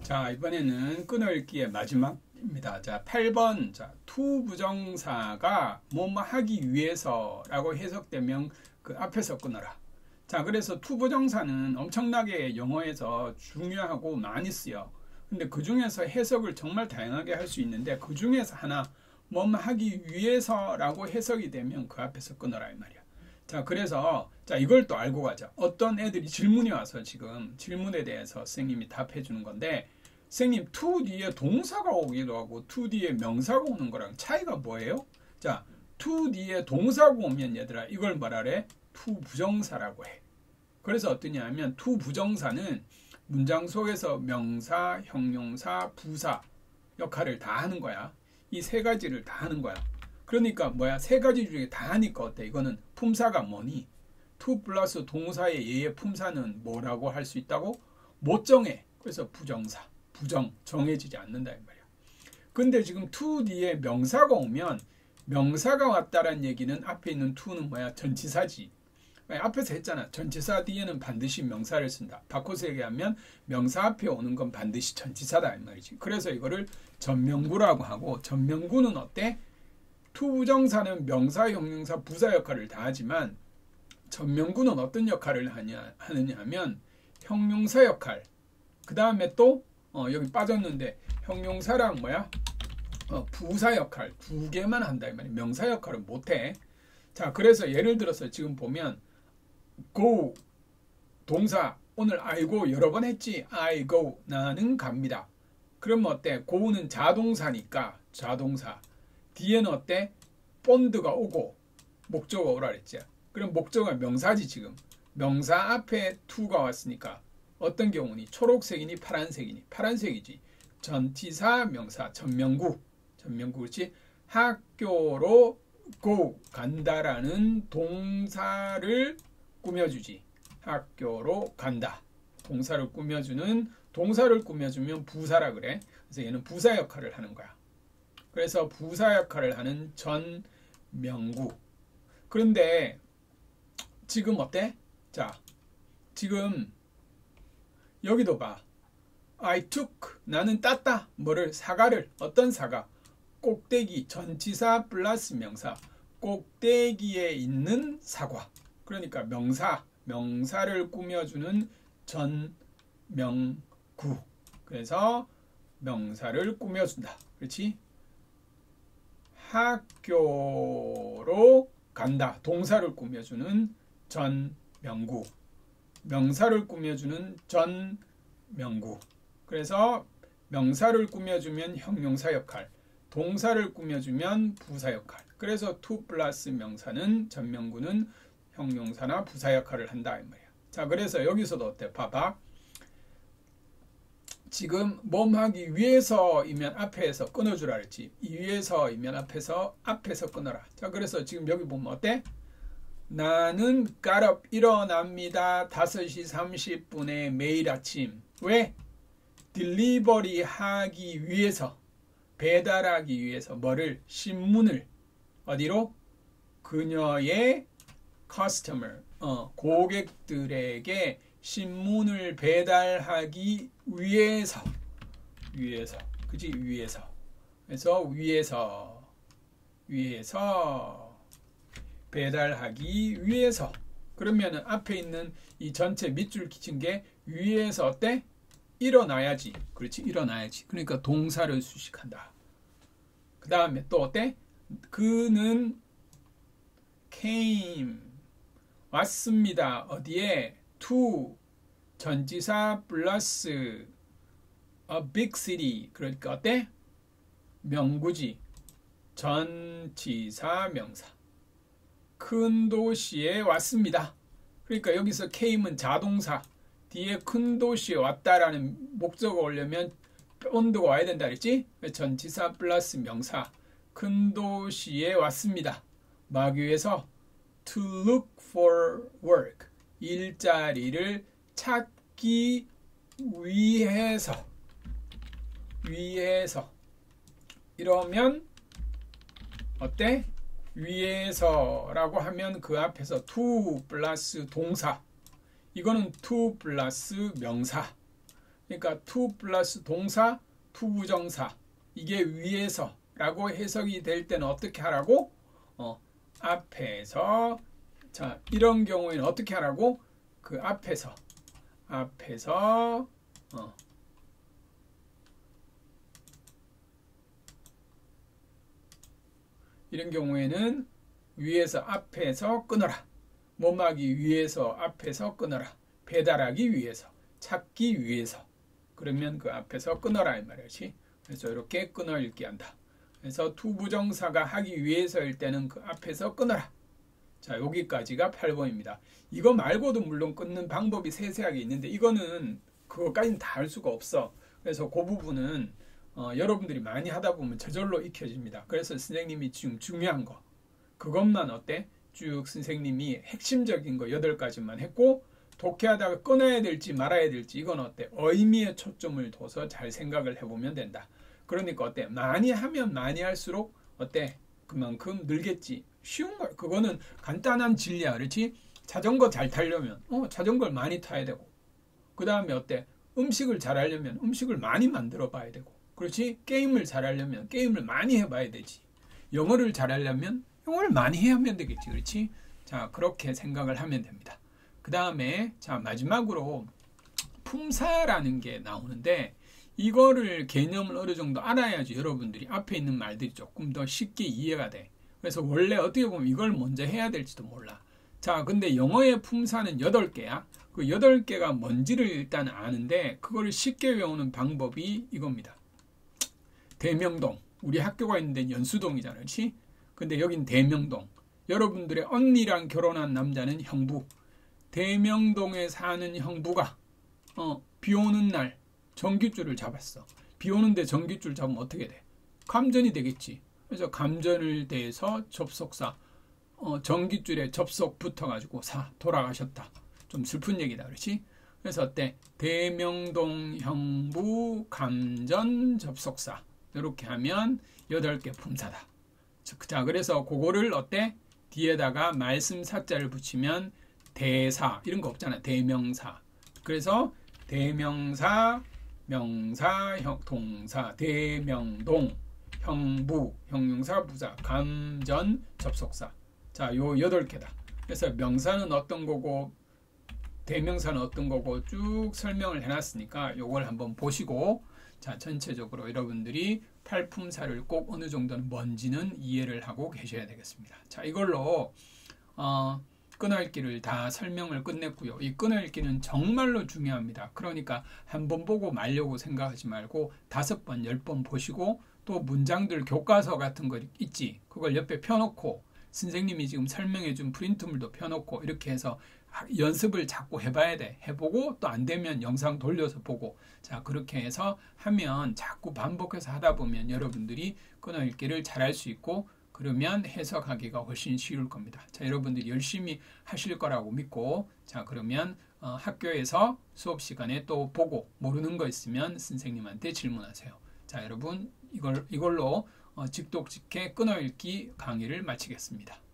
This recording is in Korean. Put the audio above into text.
자, 이번에는 끊어읽기의 마지막입니다. 자, 8번. 자, to 부정사가 뭐뭐 하기 위해서라고 해석되면 그 앞에서 끊어라. 자, 그래서 to 부정사는 엄청나게 영어에서 중요하고 많이 쓰여. 근데 그 중에서 해석을 정말 다양하게 할 수 있는데 그 중에서 하나 뭐뭐 하기 위해서라고 해석이 되면 그 앞에서 끊어라 이 말이야. 자, 그래서 자, 이걸 또 알고 가자. 어떤 애들이 질문이 와서 지금 질문에 대해서 선생님이 답해 주는 건데, 선생님 to 뒤에 동사가 오기도 하고 to 뒤에 명사가 오는 거랑 차이가 뭐예요? 자, to 뒤에 동사가 오면 얘들아 이걸 뭐라래? to 부정사라고 해. 그래서 어떠냐 하면 to 부정사는 문장 속에서 명사, 형용사, 부사 역할을 다 하는 거야. 이 세 가지를 다 하는 거야. 그러니까 뭐야? 세 가지 중에 다 하니까 어때? 이거는 품사가 뭐니? to 플러스 동사의 얘의 품사는 뭐라고 할 수 있다고? 못 정해. 그래서 부정사. 부정. 정해지지 않는다 이 말이야. 근데 지금 to 뒤에 명사가 오면 명사가 왔다라는 얘기는 앞에 있는 to는 뭐야? 전치사지. 앞에서 했잖아. 전치사 뒤에는 반드시 명사를 쓴다. 바꿔서 얘기하면 명사 앞에 오는 건 반드시 전치사다 이 말이지. 그래서 이거를 전명구라고 하고, 전명구는 어때? to 부정사는 명사, 형용사, 부사 역할을 다 하지만 전명구는 어떤 역할을 하느냐 하면 형용사 역할. 그 다음에 또 여기 빠졌는데 형용사랑 뭐야? 부사 역할 두 개만 한다 이 말이야. 명사 역할은 못해. 자, 그래서 예를 들어서 지금 보면 go 동사 오늘 I go 여러 번 했지. I go 나는 갑니다. 그러면 어때? go는 자동사니까 자동사 뒤에는 어때? 본드가 오고 목적어 오라 그랬지. 그럼 목적어 명사지. 지금 명사 앞에 to가 왔으니까 어떤 경우니? 초록색이니 파란색이니? 파란색이지. 전치사 명사 전명구 그렇지. 학교로 go 간다라는 동사를 꾸며주지. 학교로 간다 동사를 꾸며주는, 동사를 꾸며주면 부사라 그래. 그래서 얘는 부사 역할을 하는 거야. 그래서 부사 역할을 하는 전명구. 그런데 지금 어때? 자, 지금 여기도 봐. I took 나는 땄다. 뭐를? 사과를. 어떤 사과? 꼭대기 전치사 플러스 명사. 꼭대기에 있는 사과. 그러니까 명사를 꾸며주는 전명구. 그래서 명사를 꾸며준다. 그렇지? 학교로 간다. 동사를 꾸며주는 전명구. 명사를 꾸며주는 전명구. 그래서 명사를 꾸며주면 형용사 역할, 동사를 꾸며주면 부사 역할. 그래서 to 플러스 명사는 전명구는 형용사나 부사 역할을 한다 이 말이야. 자, 그래서 여기서도 어때? 봐봐. 지금 몸하기 위해서이면 앞에서 끊어주라 그랬지. 위해서이면 앞에서 끊어라. 자, 그래서 지금 여기 보면 어때? 나는 got up 일어납니다. 5시 30분에 매일 아침. 왜? 딜리버리 하기 위해서, 배달하기 위해서 뭐를? 신문을 어디로? 그녀의 customer, 고객들에게 신문을 배달하기 위해서. 그지? 위해서. 그래서 위해서 배달하기 위해서. 그러면은 앞에 있는 이 전체 밑줄 기친 게 위해서 어때? 일어나야지. 그렇지? 일어나야지. 그러니까 동사를 수식한다. 그 다음에 또 어때? 그는 came 왔습니다. 어디에? to 전치사 플러스 a big city. 그러니까 어때? 명구지. 전치사 명사. 큰 도시에 왔습니다. 그러니까 여기서 came은 자동사. 뒤에 큰 도시에 왔다라는 목적어 오려면 본드가 와야 된다 그랬지? 전치사 플러스 명사. 큰 도시에 왔습니다. 뭐 하기 위해서? to look for work. 일자리를 찾기 위해서. 이러면 어때? 위해서라고 하면 그 앞에서 to 플러스 동사. 이거는 to 플러스 명사. 그러니까 to 플러스 동사, to 부정사 이게 위에서 라고 해석이 될 때는 어떻게 하라고? 앞에서 자 이런 경우에는 어떻게 하라고? 그 앞에서 이런 경우에는 위에서 앞에서 끊어라. 뭐하기 위해서 앞에서 끊어라. 배달하기 위해서 찾기 위해서 그러면 그 앞에서 끊어라 이 말이지. 그래서 이렇게 끊어 읽기 한다. 그래서 to 부정사가 하기 위해서일 때는 그 앞에서 끊어라. 자 여기까지가 8번입니다. 이거 말고도 물론 끊는 방법이 세세하게 있는데 이거는 그것까지는 다 할 수가 없어. 그래서 그 부분은 여러분들이 많이 하다 보면 저절로 익혀집니다. 그래서 선생님이 지금 중요한 거 그것만 어때? 쭉 선생님이 핵심적인 거 8가지만 했고 독해하다가 끊어야 될지 말아야 될지 이건 어때? 의미에 초점을 둬서 잘 생각을 해보면 된다. 그러니까 어때? 많이 하면 많이 할수록 어때? 그만큼 늘겠지. 쉬운 거 그거는 간단한 진리야. 그렇지? 자전거 잘 타려면 자전거를 많이 타야 되고 그 다음에 어때? 음식을 잘 하려면 음식을 많이 만들어 봐야 되고 그렇지? 게임을 잘 하려면 게임을 많이 해봐야 되지. 영어를 잘 하려면 영어를 많이 해야 하면 되겠지. 그렇지? 자 그렇게 생각을 하면 됩니다. 그 다음에 자 마지막으로 품사라는 게 나오는데 이거를 개념을 어느 정도 알아야지 여러분들이 앞에 있는 말들이 조금 더 쉽게 이해가 돼. 그래서 원래 어떻게 보면 이걸 먼저 해야 될지도 몰라. 자 근데 영어의 품사는 8개야. 그 8개가 뭔지를 일단 아는데 그걸 쉽게 외우는 방법이 이겁니다. 대명동 우리 학교가 있는데 연수동이잖아. 그렇지? 근데 여긴 대명동. 여러분들의 언니랑 결혼한 남자는 형부. 대명동에 사는 형부가 비 오는 날 전깃줄을 잡았어. 비 오는데 전깃줄 잡으면 어떻게 돼? 감전이 되겠지. 그래서 감전을 대해서 접속사 전깃줄에 접속 붙어가지고 돌아가셨다. 좀 슬픈 얘기다. 그렇지? 그래서 어때? 대명동 형부 감전 접속사 이렇게 하면 8개 품사다. 자 그래서 그거를 어때? 뒤에다가 말씀 사자를 붙이면 대사 이런 거 없잖아. 대명사. 그래서 대명사 명사 동사 대명동 형부 형용사 부사 감전 접속사. 자 요 8개다. 그래서 명사는 어떤 거고 대명사는 어떤 거고 쭉 설명을 해놨으니까 요걸 한번 보시고 자 전체적으로 여러분들이 팔품사를 꼭 어느 정도는 뭔지는 이해를 하고 계셔야 되겠습니다. 자 이걸로 끊어읽기를 다 설명을 끝냈고요. 이 끊어읽기는 정말로 중요합니다. 그러니까 한번 보고 말려고 생각하지 말고 5번, 10번 보시고 또 문장들 교과서 같은 거 있지. 그걸 옆에 펴놓고 선생님이 지금 설명해준 프린트물도 펴놓고 이렇게 해서 연습을 자꾸 해봐야 돼. 해보고 또 안 되면 영상 돌려서 보고 자 그렇게 해서 하면 자꾸 반복해서 하다 보면 여러분들이 끊어읽기를 잘할 수 있고 그러면 해석하기가 훨씬 쉬울 겁니다. 자, 여러분들이 열심히 하실 거라고 믿고 자 그러면 학교에서 수업 시간에 또 보고 모르는 거 있으면 선생님한테 질문하세요. 자 여러분 이걸로 직독직해 끊어읽기 강의를 마치겠습니다.